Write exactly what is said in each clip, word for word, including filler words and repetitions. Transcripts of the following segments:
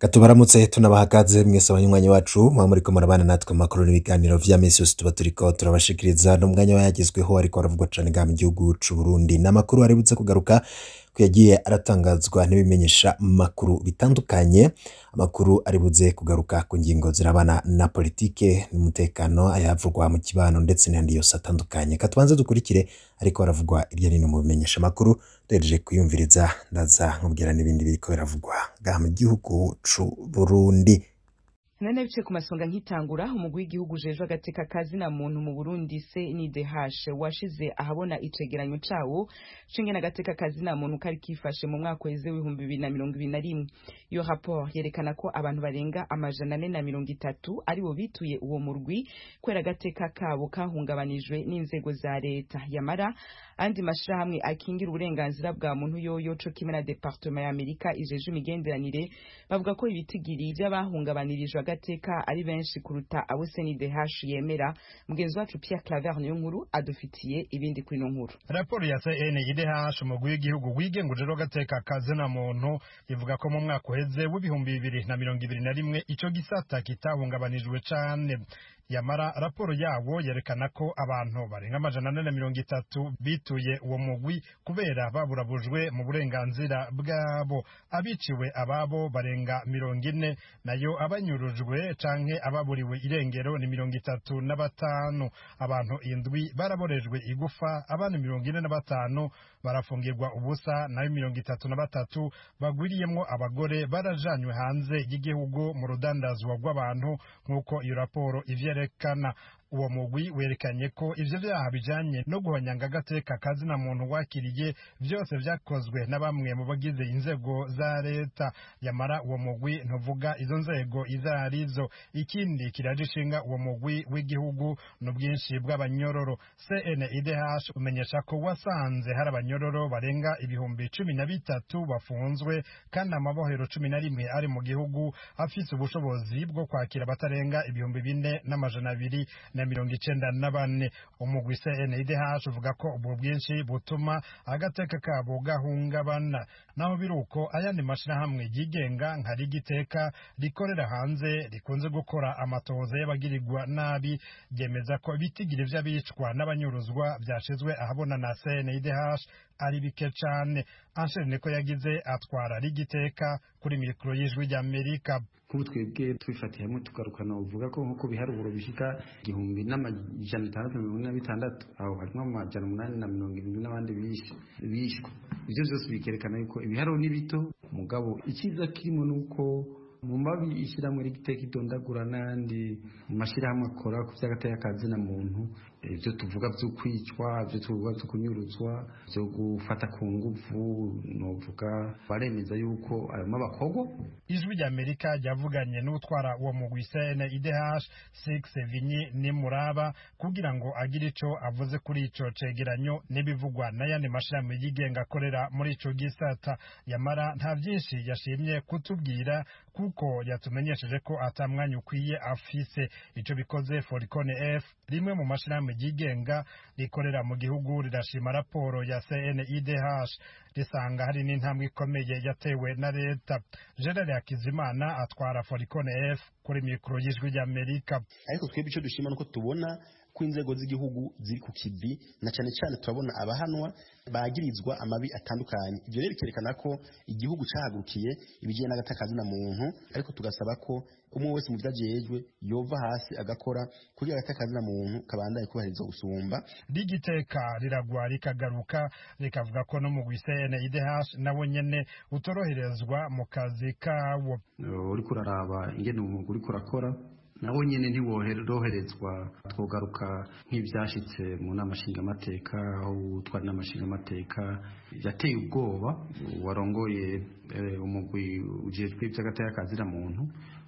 Katubaramutse tunabahagaze mwese abanywanyi wacu mwa muriko murabana natwe makuru n'ibiganiro vya misi yose tuba turiko turabashikiriza no mwanya wayagezweho ariko aravugwa cane nga mu gihugu c'u Burundi n'amakuru aributse kugaruka kuyagiye aratangazwa n'ibimenyesha makuru bitandukanye. Amakuru aribuze kugaruka ku ngingo zirabana na politike n'umutekano ayavugwa mu kibano ndetse n'andi yose atandukanye. Katubanze dukurikire ariko aravugwa irya nino mu bimenyesha makuru duhereje kuyumviriza ndaza nkubwira n'ibindi biriko biravugwa nga mu gihugu c'u Burundi. Nane bice ku masonga nkitangura umugwi w'igihugu jeje agateka kazi na muntu mu Burundi C N D H washize ahabona icegeranyo cawo cingena agateka kazi na muntu kari kifashe mu mwaka weze w'ibihumbi bibiri na mirongo ibiri na rimwe. Iyo rapport yerekana ko abantu barenga amajana ane na mirongo itatu ari bo bituye uwo murwi kwera agateka kabo kahungabanijwe n'inzego za leta. Yamara andi mashirahamwe akingira uburenganzira bwa muntu yoyo co kimwe na Departement ya Amerika ijeje imigenderanire bavuga ko ibitigiri by'abahungabanirijwe agateka ari benshi kuruta abo C N D H yemera. Mugenzi wacu Pierre Claver niyo nkuru adufitiye ibindi kuri no nkuru. Raporo ya C N D H umugwi w'igihugu wigenguje ro gateka kazi na muntu ivuga ko mu mwaka uheze w'ibihumbi bibiri na mirongo ibiri na rimwe ico gisata kitahungabanijwe cane. Yamara raporo yawo yerekana ko abantu barenga amajana ane na mirongo itatu bituye uwo mugwi kubera baburabujwe mu burenganzira bwabo. Abiciwe ababo barenga mirongo ine nayo abanyurujwe canke ababuriwe irengero ni mirongo itatu na batanu. Abantu indwi baraborejwe igufa, abana mirongo ine na batanu barafungirwa ubusa, nayo mirongo itatu na batatu bagwiriyemwo abagore barajanywe hanze y'igihugu mu rudandazwa rw'abantu nk'uko iyo raporo ivye rekana. Uwo mugwi werekanye ko ivyo vyaha bijanye no guhonyanga agateka kazi na muntu wakiriye vyose vyakozwe na bamwe mu bagize inzego za leta. Yamara uwo mugwi ntuvuga izo nzego izarizo. Ikindi kirajishinga uwo mugwi w'igihugu n'ubwinshi bw'abanyororo. C N D H umenyesha ko wasanze hari abanyororo barenga ibihumbi cumi na bitatu bafunzwe kandi amabohero cumi na rimwe ari mu gihugu afise ubushobozi bwo kwakira batarenga ibihumbi bine n'amajana abiri na mirongo icenda na bane. Umugwi C N D H uvuga ko ubwo bwinshi butuma agateka kabo gahungabana. Naho biruko ayandi mashirahamwe yigenga nka Rigiteka rikorera hanze rikunze gukora amatohoza y'abagirirwa nabi yemeza ko ibitigiri vy'abicwa n'abanyuruzwa vyashizwe ahabona na C N D H ari bike cane. Anshere niko yagize atwara Rigiteka kuri mikro y'ijwi rya Amerika. Kubu twebwe twifatiye hamwe tugarukana uvuga ko nkuko biharuburo bishika igihumbi n'amajana atandatu na mirongo ine na bitandatu aho harimo amajana umunani na mirongo irindwi n'abandi bishwe bishwe. Ivyo vyose bikerekana yuko ibiharuro ni bito mugabo ikiza kirimo nuko mu mabi ishiramwe Rigiteka idondagura nandi mashirahamwe akora ku vy'agateka kazi na muntu ivyo tuvuga vyo kwicwa ivyo tuvuga vyo kunyuruzwa vyo gufata ku nguvu novuga baremeza yuko ayo mabakogo. Ijwi rya Amerika ryavuganye n'utwara uwo mugwi C N D H Six Vinyi ni Muraba kugira ngo agire ico avuze kuri ico cegeranyo n'ibivugwa n'ayandi mashirahamwe yigenga akorera muri ico gisata. Yamara nta vyinshi yashimye kutubwira kuko yatumenyesheje ko atamwanya ukwiye afise. Ico bikoze Foricone F rimwe mu mashirahamwe yigenga rikorera mu gihugu rirashima raporo ya C N D H risanga hari n'intambwe ikomeye yatewe na leta. Gerard Hakizimana atwara Foricone F kuri mikro y'ijwi rya Amerika. Ariko twebwe ico dushima nuko tubona ko inzego z'igihugu ziri ku kibi na cyane cyane turabona abahanwa bagirizwa amabi atandukanye. Ibyo rero bikerekana ko igihugu cahagurukiye ibijye n'agatakazi na muntu, ariko tugasaba ko umwe wese mu vyajejwe yova hasi agakora kuri agatakazi na muntu kabandaye kubahiriza gusumba. Rigiteka riragwa rikagaruka rikavuga ko no mu C N D H nabo nyene utoroherezwa mu kazi kawo. Uri kuraraba ingene umuntu uri kurakora nabo nyene ntiwoherezwa. Twogaruka nk'ivyashitse mu nama nshingamateka aho twari n'amashinga amateka yateye ubwoba warongoye umugwi ujejwe ivy'agateka kazi na muntu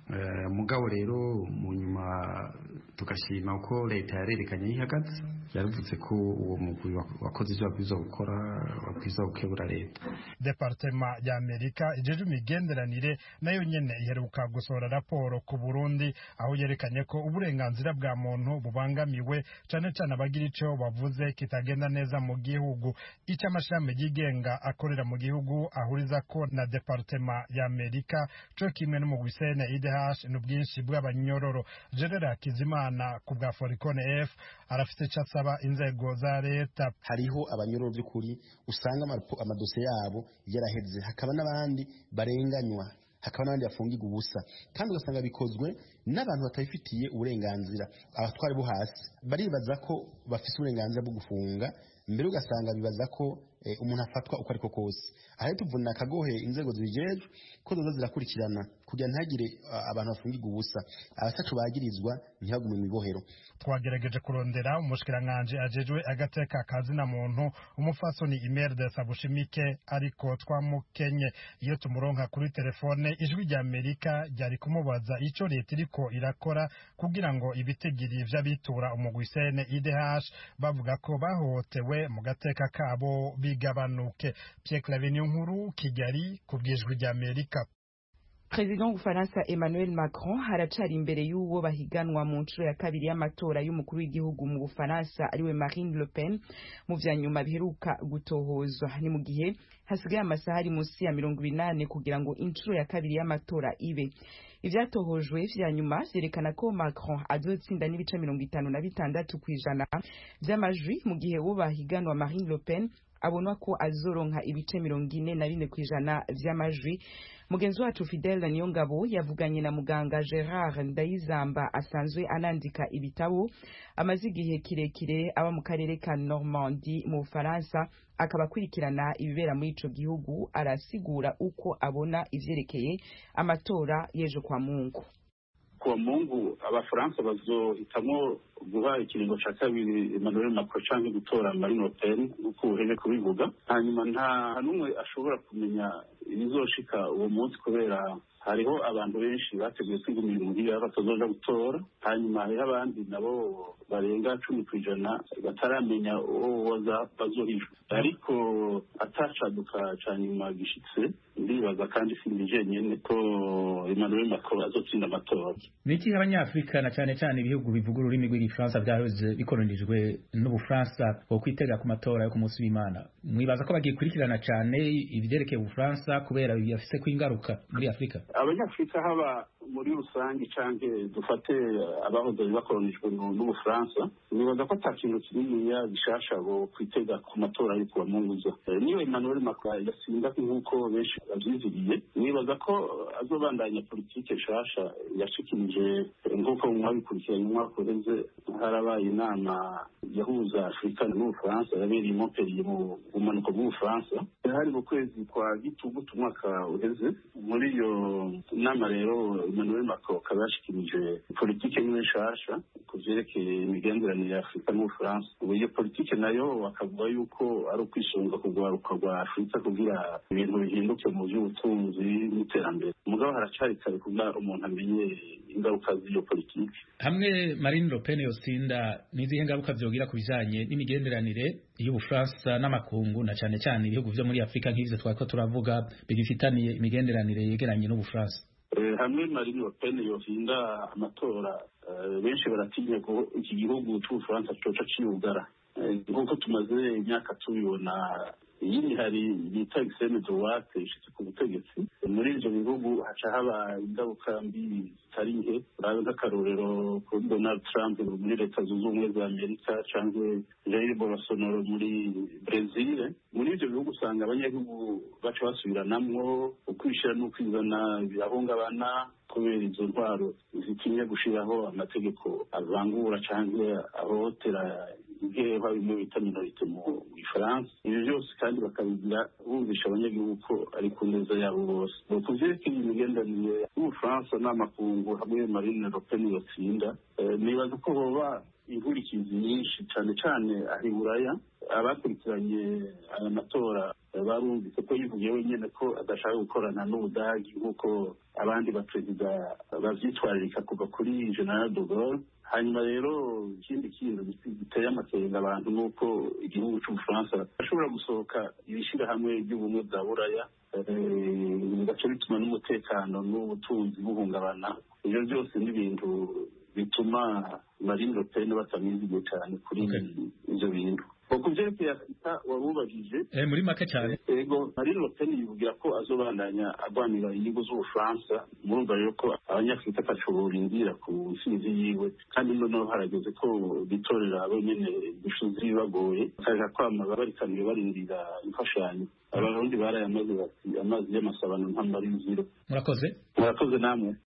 mugabo rero mu nyuma tugashima uko leta yarerekanye yihagaze yaruvuze ko uwo mugwi wakoze ivyo wabwirizwa gukora wabwirizwa gukebura leta. Departema ya Amerika ijeje imigenderanire nayo nyene iheruka gusohora raporo ku Burundi aho yerekanye ko uburenganzira bwa muntu bubangamiwe cane cane abagira ico bavuze kitagenda neza mu gihugu. Ico amashami yigenga akorera mu gihugu ahuriza ko na Departema ya Amerika co kimwe n'umugwi C N I D H n'ubwinshi bw'abanyororo. General Kizimana ku bwa Foricone F arafite catsaba inzego za leta. Hariho abanyororo by'ukuri usanga amadosiye yabo yaraheze, hakaba n'abandi barenganywa, hakaba n'abandi bafungirwa ubusa, kandi ugasanga bikozwe n'abantu batabifitiye uburenganzira. Abatwari bo hasi baribaza ko bafite uburenganzira bwo gufunga, mbere ugasanga bibaza ko eh, umuntu afatwa uko ariko kose. Aho tuvuna akagohe inzego zijeje ko zoza zirakurikirana kugira ntagire uh, abantu bafungirwa ubusa, abatacu bagirizwa ntihagume mu ibohero. Twagerageje kurondera umushikiranganje ajejwe agateka kazi na muntu umufasoni Imelda Sabushimike, ariko twamukenye. Iyo tumuronka kuri telefone ijwi rya Amerika ryari kumubaza ico leta iriko irakora kugira ngo ibitegiri vy'abitura umugwi C N I D H bavuga ko bahotewe mu gateka kabo bigabanuke. Pierre Claver Nkuru, Kigali, kubwijwi rya Amerika. President w'Ufaransa Emmanuel Macron haracari imbere y'uwo bahiganwa mu nshuro ya kabiri y'amatora y'umukuru w'igihugu mu Bufaransa ariwe Marine Le Pen mu vyanyuma biheruka gutohozwa. Ni mu gihe hasigaye amasaha ari munsi ya mirongo inane kugira ngo inshuro ya kabiri y'amatora ibe. Ivyatohojwe vyanyuma vyerekana ko Macron azotsinda n'ibice mirongo itanu na bitandatu kw'ijana vy'amajwi, mu gihe uwo bahiganwa Marine Le Pen abonwa ko azoronka ibice mirongo ine na bine kw'ijana vy'amajwi. Mugenzi wacu Fidel Niyongabo yavuganye na muganga Gerard Ndayizamba asanzwe anandika ibitabo amaze igihe kirekire aba mu karere ka Normandie mu Faransa, akaba akurikirana ibibera muri ico gihugu. Arasigura uko abona ivyerekeye amatora y'ejo kwa Mungu. Kwa Mungu abafaransa bazohitamo guha ikiringo ca kabiri Emmanuel Macron canke gutora Marine Le Pen uko uheje kubivuga. Hanyuma nta numwe ashobora kumenya ibizoshika uwo munsi kubera hariho abantu benshi bateguye kwigumira muhira batazoja gutora, hanyuma hariho abandi nabo barenga cumi kw'ijana bataramenya uwo woza bazohijwe. Ariko atacaduka ca nyuma gishitse ndibaza kandi sinije nyene ko Emmanuel Macron azotsinda amatora. Niki abanyafrika na cyane cyane ibihugu bivuga ururimi rw'igifaransa byahoze bikoronijwe n'Ubufaransa ko kwitega ku matora yo ku munsi w'Imana, mwibaza ko bagikurikirana cyane ibyerekeye Ubufaransa kubera biyafise kwingaruka muri Afrika? Abanyafrika haba muri rusange canke dufate abahoze bakoronijwe n'Ubufaransa, nibaza ko ata kintu kinini ya gishasha bo kwitega ku matora yo kuwa Munguza. Niyo Emmanuel Macron yasinda nk'uko benshi bavyiziriye, nibaza ko azobandanya politike nshasha yashikirije nk'uko mwabikurikiranye umwaka uheze. Harabaye inama yahuza Afrika n'Ubufaransa yabereye i Montpellier mu bumanuko bw'Ubufaransa, hari mu kwezi kwa Gitugutu umwaka uheze. Muri iyo nama rero Emmanuel Macron akaba yashikirije politike nshasha ku vyerekeye imigenderanire ya Afrika n'Ubufaransa. Iyo politike nayo akavuga yuko ari ukwisonga kugwaruka rwa Afrika kugira ibintu bihinduke mu by'ubutunzi n'iterambere. Mugabo haracari kare kugira umuntu amenye ingaruka z'iyo politike. Hamwe Marine Le Pen yosinda nizihe ngaruka vyogira ku bijanye n'imigenderanire y'Ubufaransa n'amakungu na cyane cyane ibihugu vyo muri Afrika nk'ivyo twako turavuga bigifitaniye imigenderanire yegeranye n'Ubufaransa? Hamwe Marine Le Pen yosinda amatora, benshi baratinya ko iki gihugu c'Ubufaransa coca ciyugara. Nk'uko tumaze imyaka tubibona, iyi hari bita extreme droite ishitse ku butegetsi muri ivyo bihugu, haca haba ingaruka mbi zitari nke. Urabe nk'akarorero kuri Donald Trump muri Leta Zunze Ubumwe za Amerika canke Jair Bolsonaro muri Brazil. Muri ivyo bihugu usanga abanyagihugu baca basubiranamwo, ukwishira n'ukwizana birahungabana kubera izo ntwaro zitinye gushiraho amategeko avangura canke ahohotera ingeba bimwe bita minorite mu Ifaransa. Ibyo byose kandi bakabigira bumvisha abanyagihugu ko ari ku neza yabo bose. Kuvyerekeye imigenderanire y'Ubufaransa n'amakungu hamwe Marine Le Pen yotsinda, nibaza ko boba inkurikizi nyinshi cyane cyane aho iburaya. Abakurikiranye aya matora barumvise ko yivugiye wenyine ko adashaka gukorana n'Ubudagi nk'uko abandi baperezida bavyitwaririka kuva kuri General de Gaulle. Hanyuma rero ikindi kintu giteye amakenga abantu nuko igihugu cy'Ubufaransa ashobora gusohoka ibishirahamwe by'ubumwe bwa buraya, bigaca bituma n'umutekano n'ubutunzi buhungabana. Ibyo byose ni ibintu bituma Marine Le Pen batamwizigiye cyane kuri ivyo bintu. Ku vyerekeye Afurika wabubajije muri make cyane, ego Marine Le Pen yivugira ko azobandanya agwanira inyungu z'Ubufaransa. Murumva rero ko abanyafurika ataco borindira ku ntsinzi yiwe, kandi noneho harageze ko bitorera abo nyene ibishuzi bibagoye, bakaja kwama barikaniye barindira imfashanyo. Abarundi barayamaze bati amazi y'amasabano ntamara inzira. Murakoze murakoze namwe.